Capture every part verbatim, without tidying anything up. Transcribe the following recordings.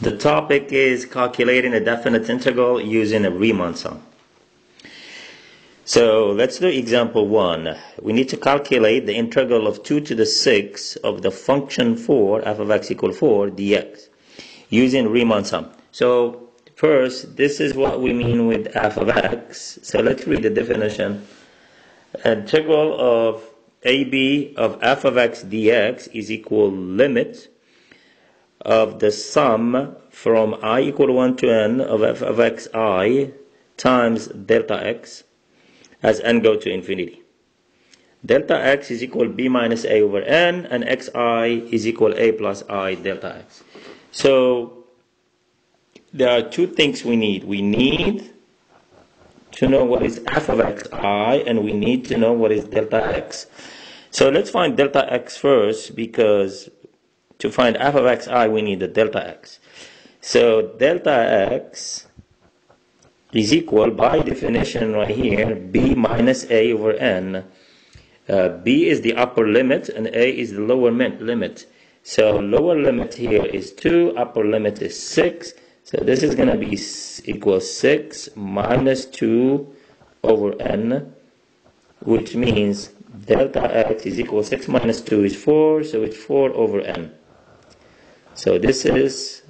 The topic is calculating a definite integral using a Riemann sum. So let's do example one. We need to calculate the integral of two to the six of the function four, f of x equal four, dx, using Riemann sum. So first, this is what we mean with f of x. So let's read the definition. Integral of ab of f of x dx is equal limit of the sum from I equal one to n of f of x I times delta x as n go to infinity. Delta x is equal b minus a over n, and xi is equal a plus I delta x. So there are two things we need. We need to know what is f of xi, and we need to know what is delta x. So let's find delta x first, because to find f of xi we need the delta x. So delta x is equal, by definition right here, b minus a over n. Uh, b is the upper limit and a is the lower limit. So lower limit here is two, upper limit is six. So this is going to be equal six minus two over n, which means delta x is equal six minus two is four, so it's four over n. So this is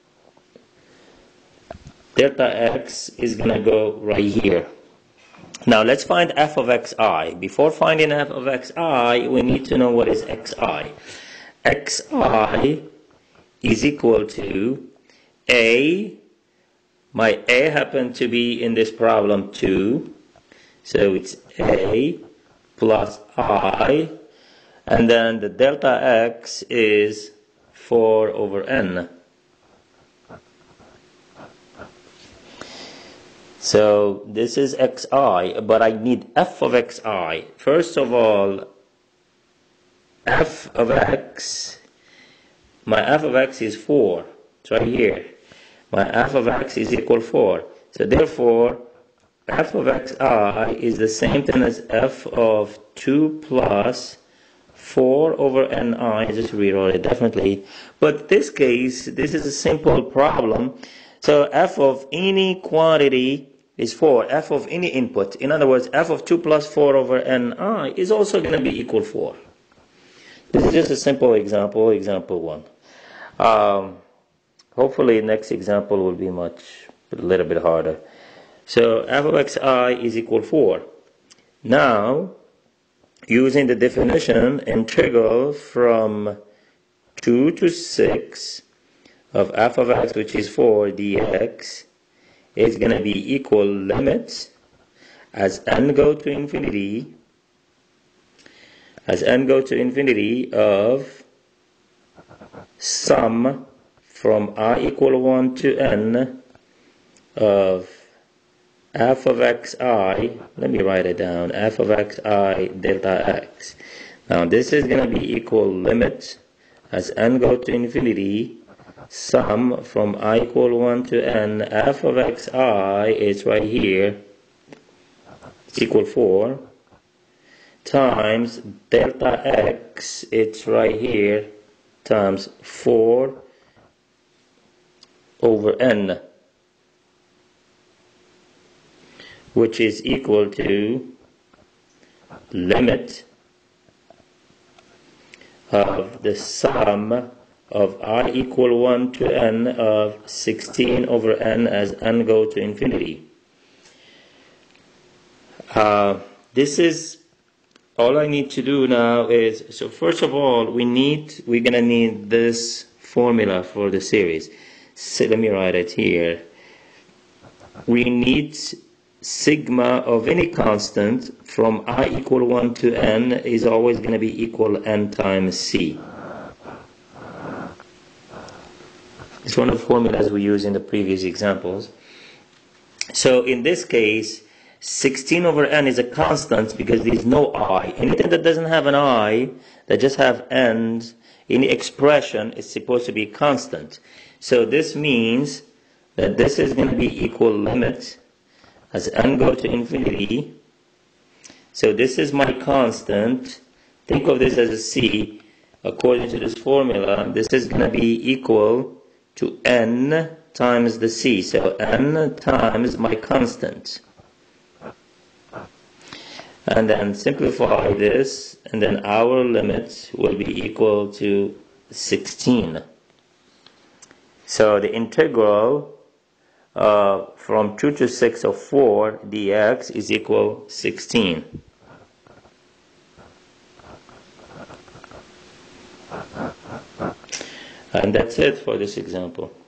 delta x is going to go right here. Now let's find f of xi. Before finding f of xi, we need to know what is xi. Xi is equal to a, my a happened to be in this problem two, so it's a plus I, and then the delta x is four over n. So this is xi, but I need f of xi. First of all, f of x, my f of x is four. It's right here. My f of x is equal four. So therefore, f of xi is the same thing as f of two plus four over ni. I just rewrote it definitely. But this case, this is a simple problem. So f of any quantity is four. F of any input. In other words, f of two plus four over ni is also going to be equal four. This is just a simple example, example one. Um, hopefully next example will be much, a little bit harder. So f of xi is equal four. Now, using the definition, integral from two to six of f of x, which is four, dx, is going to be equal limit as n go to infinity, as n go to infinity of sum from I equal one to n of f of xi, let me write it down, f of xi delta x. Now this is going to be equal limit as n go to infinity, sum from I equal one to n, f of xi is right here, it's equal four, times delta x, it's right here, times four over n, which is equal to limit of the sum of I equal one to n of sixteen over n as n go to infinity. Uh, this is all I need to do now is, so first of all, we need, we're going to need this formula for the series. So let me write it here. We need sigma of any constant from I equal one to n is always going to be equal n times c. It's one of the formulas we used in the previous examples. So in this case, sixteen over n is a constant because there is no I. Anything that doesn't have an I, that just have n's, any expression is supposed to be constant. So this means that this is going to be equal limit as n go to infinity. So this is my constant. Think of this as a c. According to this formula, this is going to be equal to n times the c. So n times my constant. And then simplify this, and then our limit will be equal to sixteen. So the integral uh, from two to six of four dx is equal sixteen. And that's it for this example.